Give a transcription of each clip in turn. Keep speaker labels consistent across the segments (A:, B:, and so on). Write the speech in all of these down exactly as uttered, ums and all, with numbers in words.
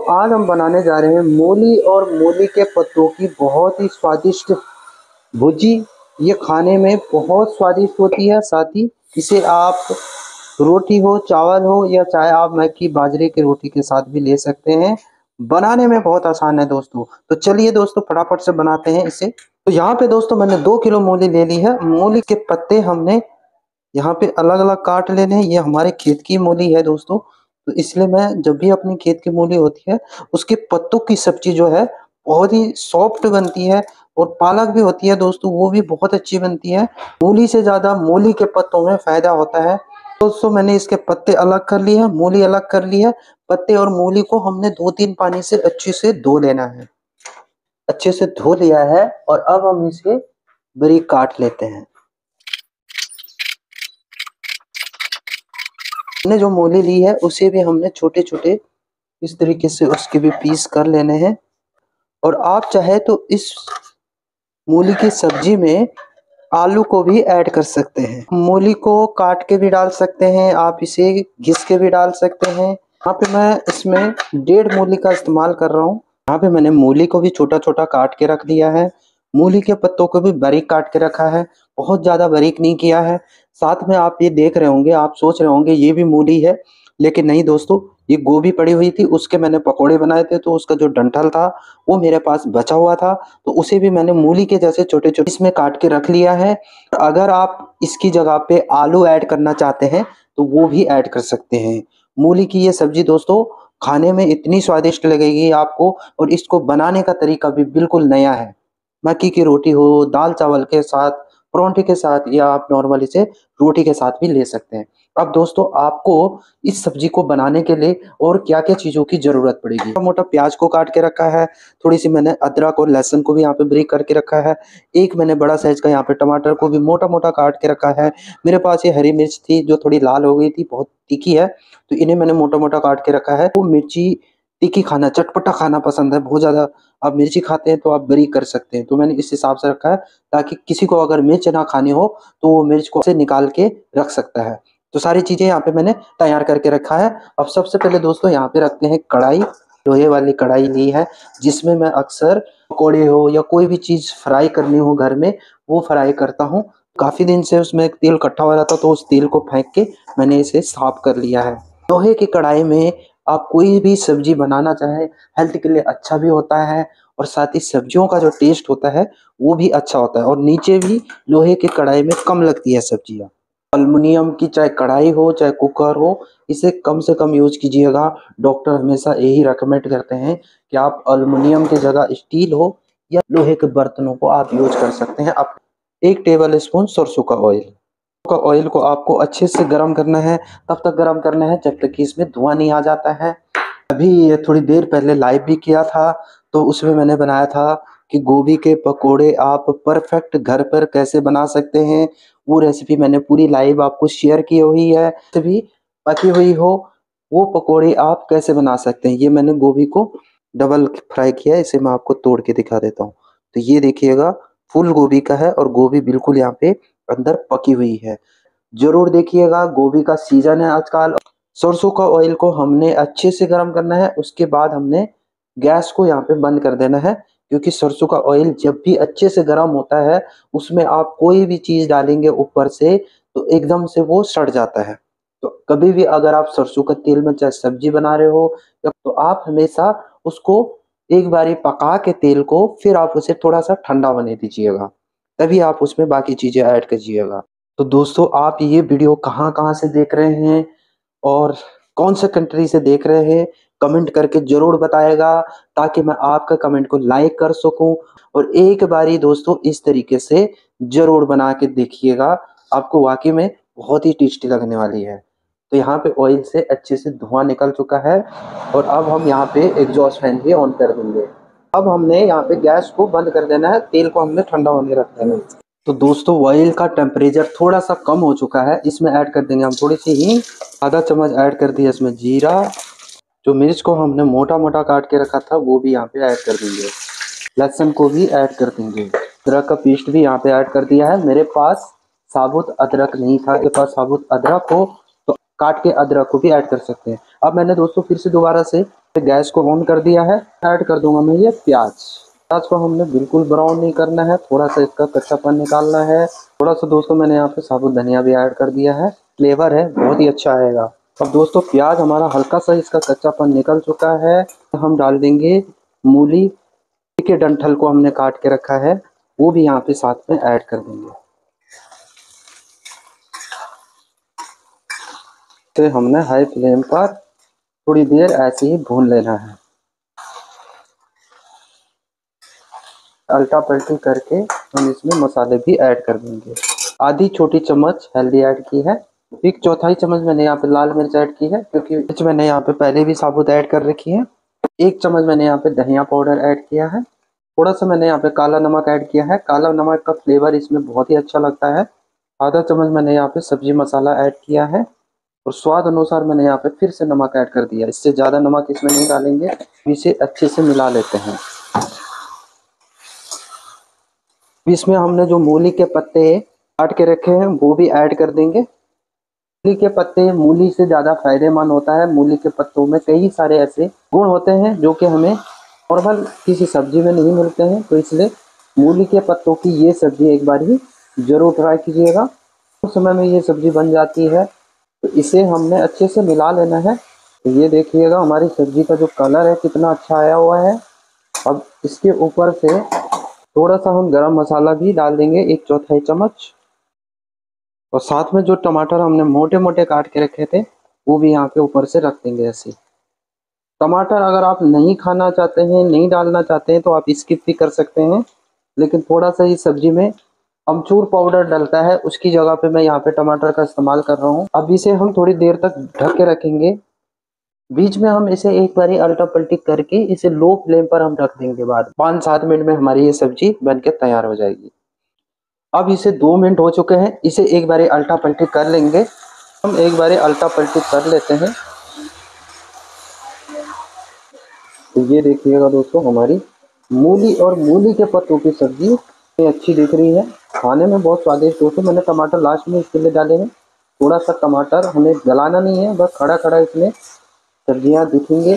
A: आज हम बनाने जा रहे हैं मूली और मूली के पत्तों की बहुत ही स्वादिष्ट भुजी। ये खाने में बहुत स्वादिष्ट होती है। साथ ही इसे आप रोटी हो, चावल हो या चाहे आप मक्की बाजरे की रोटी के साथ भी ले सकते हैं। बनाने में बहुत आसान है दोस्तों। तो चलिए दोस्तों फटाफट से बनाते हैं इसे। तो यहाँ पे दोस्तों मैंने दो किलो मूली ले ली है। मूली के पत्ते हमने यहाँ पे अलग अलग काट लेने हैं। ये हमारे खेत की मूली है दोस्तों। तो इसलिए मैं जब भी अपनी खेत की मूली होती है उसके पत्तों की सब्जी जो है बहुत ही सॉफ्ट बनती है। और पालक भी होती है दोस्तों, वो भी बहुत अच्छी बनती है। मूली से ज्यादा मूली के पत्तों में फायदा होता है। दोस्तों मैंने इसके पत्ते अलग कर लिए हैं, मूली अलग कर ली है। पत्ते और मूली को हमने दो तीन पानी से अच्छे से धो लेना है। अच्छे से धो लिया है और अब हम इसे बारीक काट लेते हैं। हमने जो मूली ली है उसे भी हमने छोटे छोटे इस तरीके से उसके भी पीस कर लेने हैं। और आप चाहे तो इस मूली की सब्जी में आलू को भी ऐड कर सकते हैं। मूली को काट के भी डाल सकते हैं, आप इसे घिस के भी डाल सकते हैं। यहाँ पे मैं इसमें डेढ़ मूली का इस्तेमाल कर रहा हूँ। यहाँ पे मैंने मूली को भी छोटा छोटा काट के रख दिया है। मूली के पत्तों को भी बारीक काट के रखा है, बहुत ज्यादा बारीक नहीं किया है। साथ में आप ये देख रहे होंगे, आप सोच रहे होंगे ये भी मूली है, लेकिन नहीं दोस्तों, ये गोभी पड़ी हुई थी, उसके मैंने पकोड़े बनाए थे। तो उसका जो डंठल था वो मेरे पास बचा हुआ था, तो उसे भी मैंने मूली के जैसे छोटे छोटे इसमें काट के रख लिया है। अगर आप इसकी जगह पे आलू ऐड करना चाहते हैं तो वो भी ऐड कर सकते हैं। मूली की ये सब्जी दोस्तों खाने में इतनी स्वादिष्ट लगेगी आपको, और इसको बनाने का तरीका भी बिल्कुल नया है। मक्की की रोटी हो, दाल चावल के साथ, परोंठे के साथ, या आप नॉर्मल इसे रोटी के साथ भी ले सकते हैं। अब दोस्तों आपको इस सब्जी को बनाने के लिए और क्या क्या चीजों की जरूरत पड़ेगी। मोटा मोटा प्याज को काट के रखा है, थोड़ी सी मैंने अदरक और लहसुन को भी यहाँ पे ब्रेक करके रखा है। एक मैंने बड़ा साइज का यहाँ पे टमाटर को भी मोटा मोटा काट के रखा है। मेरे पास ये हरी मिर्च थी जो थोड़ी लाल हो गई थी, बहुत तीखी है, तो इन्हें मैंने मोटा मोटा काट के रखा है। वो मिर्ची तीखी खाना, चटपटा खाना पसंद है बहुत ज्यादा, आप मिर्ची खाते हैं तो आप बारीक कर सकते हैं, तो मैंने इस हिसाब से रखा है ताकि किसी को अगर मिर्च ना खानी हो तो वो मिर्च को से निकाल के रख सकता है। तो सारी चीजें यहाँ पे मैंने तैयार करके रखा है। अब सबसे पहले दोस्तों यहाँ पे रखते हैं कढ़ाई। लोहे वाली कढ़ाई ली है जिसमें मैं अक्सर पकौड़े हो या कोई भी चीज फ्राई करनी हो घर में वो फ्राई करता हूँ। काफी दिन से उसमें तेल इकट्ठा हो रहा था, तो उस तेल को फेंक के मैंने इसे साफ कर लिया है। लोहे की कढ़ाई में आप कोई भी सब्जी बनाना चाहे हेल्थ के लिए अच्छा भी होता है, और साथ ही सब्जियों का जो टेस्ट होता है वो भी अच्छा होता है, और नीचे भी लोहे की कढ़ाई में कम लगती है सब्जियां। अल्युमिनियम की चाहे कढ़ाई हो चाहे कुकर हो, इसे कम से कम यूज कीजिएगा। डॉक्टर हमेशा यही रेकमेंड करते हैं कि आप अल्युमिनियम की जगह स्टील हो या लोहे के बर्तनों को आप यूज कर सकते हैं। आप एक टेबल स्पून सरसों का ऑयल का ऑयल को आपको अच्छे से गर्म करना है। तब तक गर्म करना है जब तक कि इसमें धुआं नहीं आ जाता है। अभी ये थोड़ी देर पहले लाइव भी किया था, तो उसमें मैंने बनाया था कि गोभी के पकोड़े आप परफेक्ट घर पर कैसे बना सकते हैं। वो रेसिपी मैंने पूरी लाइव आपको शेयर की हुई है। भी पकी हुई हो वो पकोड़े आप कैसे बना सकते हैं, ये मैंने गोभी को डबल फ्राई किया है। इसे मैं आपको तोड़ के दिखा देता हूँ। तो ये देखिएगा फुल गोभी का है, और गोभी बिल्कुल यहाँ पे अंदर पकी हुई है। जरूर देखिएगा, गोभी का सीजन है आजकल। सरसों का ऑयल को हमने अच्छे से गर्म करना है, उसके बाद हमने गैस को यहाँ पे बंद कर देना है। क्योंकि सरसों का ऑयल जब भी अच्छे से गर्म होता है उसमें आप कोई भी चीज डालेंगे ऊपर से तो एकदम से वो सड़ जाता है। तो कभी भी अगर आप सरसों का तेल में चाहे सब्जी बना रहे हो तो आप हमेशा उसको एक बारी पका के तेल को फिर आप उसे थोड़ा सा ठंडा होने दीजिएगा, तभी आप उसमें बाकी चीजें ऐड कीजिएगा। तो दोस्तों आप ये वीडियो कहाँ कहाँ से देख रहे हैं और कौन से कंट्री से देख रहे हैं, कमेंट करके जरूर बताएगा, ताकि मैं आपका कमेंट को लाइक कर सकूं। और एक बारी दोस्तों इस तरीके से जरूर बना के देखिएगा, आपको वाकई में बहुत ही टेस्टी लगने वाली है। तो यहाँ पे ऑयल से अच्छे से धुआं निकल चुका है, और अब हम यहाँ पे एग्जॉस्ट फैन भी ऑन कर देंगे। अब हमने यहाँ पे गैस को बंद कर देना है, तेल को हमने ठंडा होने रख देना है। तो दोस्तों ऑयल का टेम्परेचर थोड़ा सा कम हो चुका है, इसमें ऐड कर देंगे हम थोड़ी सी ही आधा चम्मच ऐड कर दिया इसमें जीरा। जो मिर्च को हमने मोटा मोटा काट के रखा था वो भी यहाँ पे ऐड कर देंगे। लहसुन को भी ऐड कर देंगे। अदरक का पेस्ट भी यहाँ पे ऐड कर दिया है। मेरे पास साबुत अदरक नहीं था, मेरे पास साबुत अदरक हो तो काट के अदरक को भी ऐड कर सकते हैं। अब मैंने दोस्तों फिर से दोबारा से गैस को ऑन कर दिया है। ऐड कर दूंगा मैं ये प्याज। प्याज को हमने बिल्कुल ब्राउन नहीं करना है, थोड़ा सा इसका कच्चापन निकालना है। थोड़ा सा दोस्तों मैंने यहाँ पे साबुत धनिया भी ऐड कर दिया है, फ्लेवर है बहुत ही अच्छा आएगा। अब दोस्तों प्याज हमारा हल्का सा इसका कच्चापन निकल चुका है, हम डाल देंगे मूली के डंठल को हमने काट के रखा है, वो भी यहाँ पे साथ में ऐड कर देंगे। तो हमने हाई फ्लेम पर थोड़ी देर ऐसे ही भून लेना है। उल्टा पलटी करके हम इसमें मसाले भी ऐड कर देंगे। आधी छोटी चम्मच हल्दी ऐड की है, एक चौथाई चम्मच मैंने यहाँ पे लाल मिर्च ऐड की है, क्योंकि मिर्च मैंने यहाँ पे पहले भी साबुत ऐड कर रखी है। एक चम्मच मैंने यहाँ पे धनिया पाउडर ऐड किया है। थोड़ा सा मैंने यहाँ पे काला नमक ऐड किया है, काला नमक का फ्लेवर इसमें बहुत ही अच्छा लगता है। आधा चम्मच मैंने यहाँ पे सब्जी मसाला ऐड किया है और स्वाद अनुसार मैंने यहाँ पे फिर से नमक ऐड कर दिया। इससे ज़्यादा नमक इसमें नहीं डालेंगे। इसे अच्छे से मिला लेते हैं। इसमें हमने जो मूली के पत्ते काट के रखे हैं वो भी ऐड कर देंगे। मूली के पत्ते मूली से ज़्यादा फायदेमंद होता है। मूली के पत्तों में कई सारे ऐसे गुण होते हैं जो कि हमें नॉर्मल किसी सब्जी में नहीं मिलते हैं, तो इसलिए मूली के पत्तों की ये सब्जी एक बार ही ज़रूर ट्राई कीजिएगा। उस समय में ये सब्जी बन जाती है। तो इसे हमने अच्छे से मिला लेना है। तो ये देखिएगा हमारी सब्जी का जो कलर है कितना अच्छा आया हुआ है। अब इसके ऊपर से थोड़ा सा हम गरम मसाला भी डाल देंगे, एक चौथाई चम्मच। और साथ में जो टमाटर हमने मोटे मोटे काट के रखे थे वो भी यहाँ पे ऊपर से रख देंगे ऐसे। टमाटर अगर आप नहीं खाना चाहते हैं, नहीं डालना चाहते हैं तो आप स्किप भी कर सकते हैं, लेकिन थोड़ा सा इस सब्जी में अमचूर पाउडर डलता है, उसकी जगह पे मैं यहाँ पे टमाटर का इस्तेमाल कर रहा हूँ। अब इसे हम थोड़ी देर तक ढक के रखेंगे। बीच में हम इसे एक बारी अल्टा पलटी करके इसे लो फ्लेम पर हम रख देंगे। बाद पाँच सात मिनट में हमारी ये सब्जी बनके तैयार हो जाएगी। अब इसे दो मिनट हो चुके हैं, इसे एक बारी अल्टा पलटी कर लेंगे। हम एक बारी अल्टा पलटी कर लेते हैं। तो ये देखिएगा दोस्तों हमारी मूली और मूली के पत्तों की सब्जी अच्छी दिख रही है, खाने में बहुत स्वादिष्ट। दोस्तों मैंने टमाटर लास्ट में इसके लिए डाले हैं। थोड़ा सा टमाटर हमें गलाना नहीं है, बस खड़ा खड़ा इसमें सब्जियां दिखेंगे।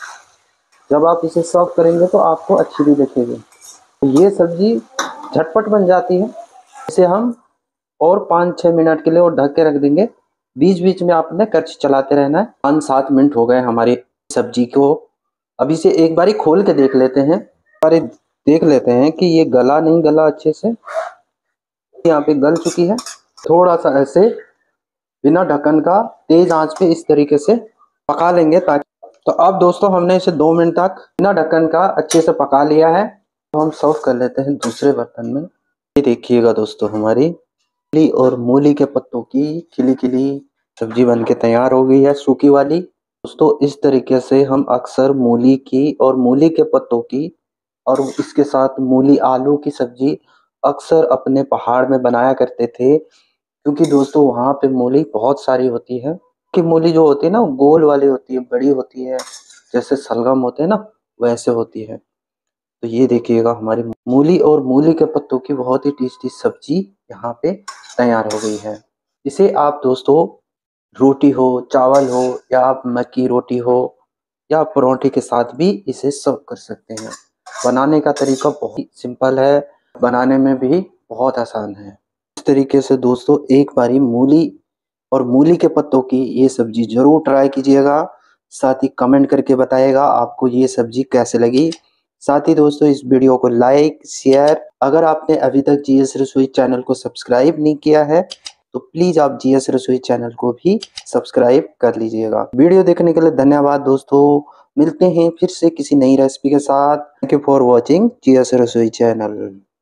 A: जब आप इसे सर्व करेंगे तो आपको अच्छी भी दिखेगी। तो ये सब्जी झटपट बन जाती है। इसे हम और पाँच छः मिनट के लिए और ढक के रख देंगे। बीच बीच में आपने करछी चलाते रहना है। पाँच सात मिनट हो गए हमारी सब्जी को। अब इसे एक बारी खोल के देख लेते हैं। अरे देख लेते हैं कि ये गला नहीं गला अच्छे से। यहाँ पे गल चुकी है। थोड़ा सा ऐसे बिना ढक्कन का तेज आंच पे इस तरीके से पका लेंगे ताकि। तो अब दोस्तों हमने इसे दो मिनट तक बिना ढक्कन का अच्छे से पका लिया है। तो हम सर्व कर लेते हैं दूसरे बर्तन में। ये देखिएगा दोस्तों हमारी मूली और मूली के पत्तों की खिली खिली सब्जी बनके तैयार हो गई है, सूखी वाली। दोस्तों इस तरीके से हम अक्सर मूली की और मूली के पत्तों की और इसके साथ मूली आलू की सब्जी अक्सर अपने पहाड़ में बनाया करते थे, क्योंकि दोस्तों वहाँ पे मूली बहुत सारी होती है। कि मूली जो होती है ना गोल वाली होती है, बड़ी होती है, जैसे सलगम होते हैं ना वैसे होती है। तो ये देखिएगा हमारी मूली और मूली के पत्तों की बहुत ही टेस्टी सब्जी यहाँ पे तैयार हो गई है। इसे आप दोस्तों रोटी हो, चावल हो, या आप मक्की रोटी हो या परोठे के साथ भी इसे सर्व कर सकते हैं। बनाने का तरीका बहुत ही सिंपल है, बनाने में भी बहुत आसान है। इस तरीके से दोस्तों एक बारी मूली और मूली के पत्तों की ये सब्जी जरूर ट्राई कीजिएगा। साथ ही कमेंट करके बताइएगा आपको ये सब्जी कैसे लगी। साथ ही दोस्तों इस वीडियो को लाइक शेयर, अगर आपने अभी तक जीएस रसोई चैनल को सब्सक्राइब नहीं किया है तो प्लीज आप जीएस रसोई चैनल को भी सब्सक्राइब कर लीजिएगा। वीडियो देखने के लिए धन्यवाद दोस्तों। मिलते हैं फिर से किसी नई रेसिपी के साथ। Thank you for watching GS Rasoi channel.